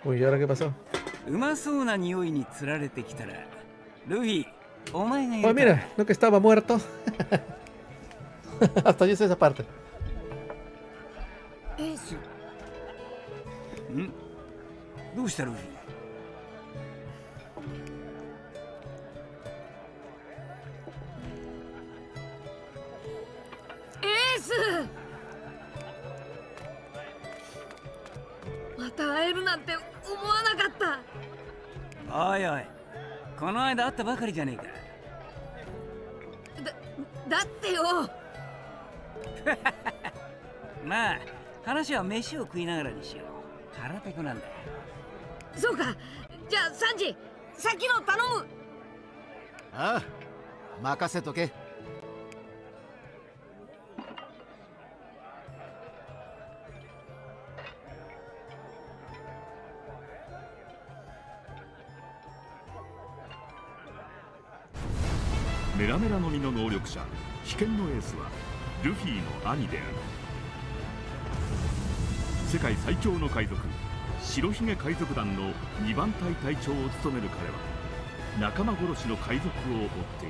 Uy, ¿y ahora qué pasó? うまそうな匂いにつられてきたら、ルフィ、お前がい Oh, るから。 mira, no que estaba muerto. Hasta yo sé esa parte. エース。 ん、どうしたルフィ？ エース。また会えるなんて思わなかった。 おいおい、この間会ったばかりじゃねえか。 だってよ。 まあ話は飯を食いながらにしよう。腹ペコなんだよ。 そうか。じゃあサンジ、先の頼む。 ああ、任せとけ。 メラメラの実の能力者、危険のエースはルフィの兄である。世界最強の海賊、白ひげ海賊団の2番隊隊長を務める彼は仲間殺しの海賊を追ってい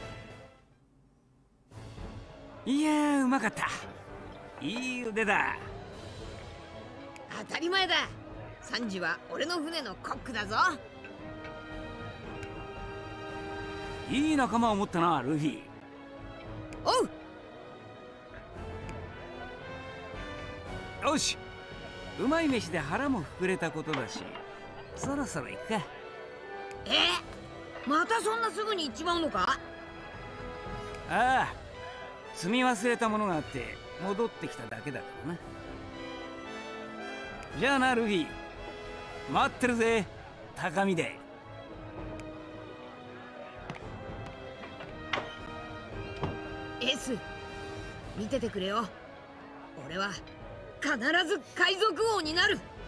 た。 いやー、うまかった。いい腕だ。 当たり前だ。サンジは俺の船のコックだぞ。 いい仲間を持ったな、ルフィ。 おう。 よし、うまい飯で腹も膨れたことだし、そろそろ行くか。 またそんなすぐに行っちまうのか？ ああ、積み忘れたものがあって戻ってきただけだからな。じゃあなルフィ、待ってるぜ、高みで。 エース、見ててくれよ。俺は必ず海賊王になる。